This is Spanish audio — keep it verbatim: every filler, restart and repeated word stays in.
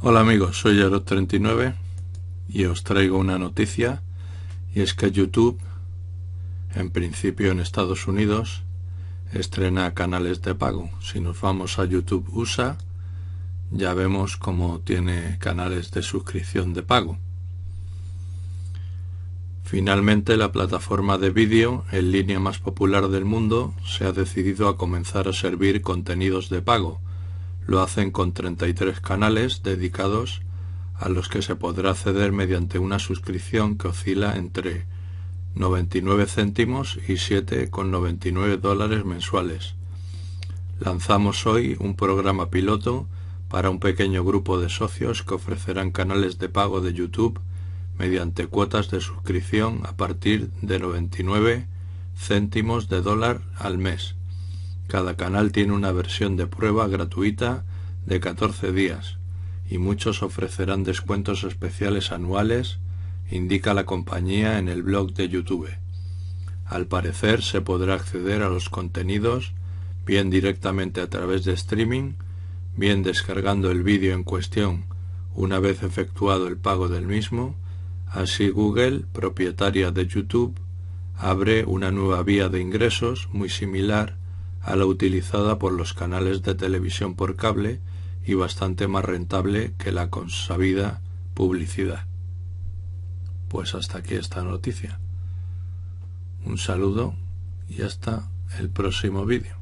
Hola amigos, soy Yarot treinta y nueve y os traigo una noticia, y es que YouTube, en principio en Estados Unidos, estrena canales de pago. Si nos vamos a YouTube U S A, ya vemos cómo tiene canales de suscripción de pago. Finalmente, la plataforma de vídeo en línea más popular del mundo se ha decidido a comenzar a servir contenidos de pago. Lo hacen con treinta y tres canales dedicados a los que se podrá acceder mediante una suscripción que oscila entre noventa y nueve céntimos y siete con noventa y nueve dólares mensuales. Lanzamos hoy un programa piloto para un pequeño grupo de socios que ofrecerán canales de pago de YouTube mediante cuotas de suscripción a partir de noventa y nueve céntimos de dólar al mes. Cada canal tiene una versión de prueba gratuita de catorce días y muchos ofrecerán descuentos especiales anuales, indica la compañía en el blog de YouTube. Al parecer se podrá acceder a los contenidos bien directamente a través de streaming, bien descargando el vídeo en cuestión una vez efectuado el pago del mismo. Así Google, propietaria de YouTube, abre una nueva vía de ingresos muy similar a la utilizada por los canales de televisión por cable y bastante más rentable que la consabida publicidad. Pues hasta aquí esta noticia. Un saludo y hasta el próximo vídeo.